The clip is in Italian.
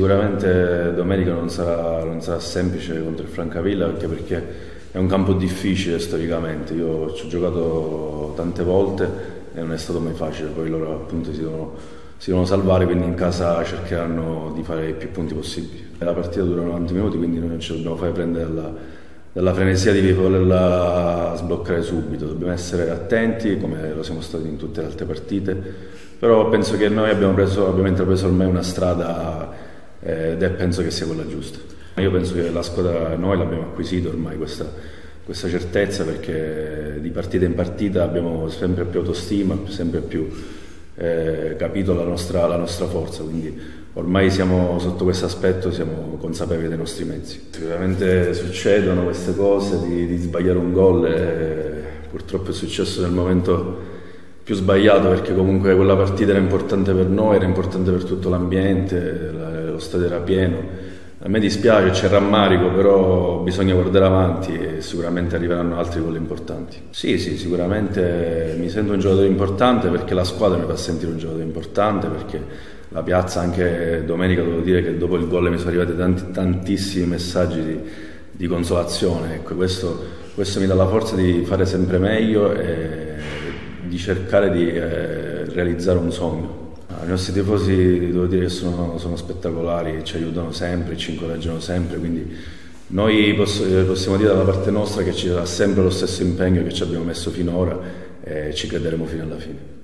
sicuramente domenica non sarà semplice contro il Francavilla, anche perché è un campo difficile storicamente. Io ci ho giocato tante volte e non è stato mai facile, poi loro appunto si devono salvare, quindi in casa cercheranno di fare i più punti possibili. La partita dura 90 minuti, quindi noi non ci dobbiamo fare prendere dalla frenesia di volerla sbloccare subito. Dobbiamo essere attenti, come lo siamo stati in tutte le altre partite, però penso che noi abbiamo intrapreso ormai una strada ed penso che sia quella giusta. Io penso che la squadra, noi l'abbiamo acquisito ormai questa certezza, perché di partita in partita abbiamo sempre più autostima, sempre più capito la nostra forza, quindi ormai siamo sotto questo aspetto, siamo consapevoli dei nostri mezzi. Sicuramente succedono queste cose di sbagliare un gol, purtroppo è successo nel momento più sbagliato, perché comunque quella partita era importante per noi, era importante per tutto l'ambiente, lo stadio era pieno. A me dispiace, c'è rammarico, però bisogna guardare avanti e sicuramente arriveranno altri gol importanti. Sì, sicuramente mi sento un giocatore importante, perché la squadra mi fa sentire un giocatore importante, perché la piazza, anche domenica devo dire che dopo il gol mi sono arrivati tantissimi messaggi di consolazione. Ecco, questo mi dà la forza di fare sempre meglio e di cercare di realizzare un sogno. I nostri tifosi devo dire che sono spettacolari, ci aiutano sempre, ci incoraggiano sempre, quindi noi possiamo dire dalla parte nostra che ci sarà sempre lo stesso impegno che ci abbiamo messo finora e ci crederemo fino alla fine.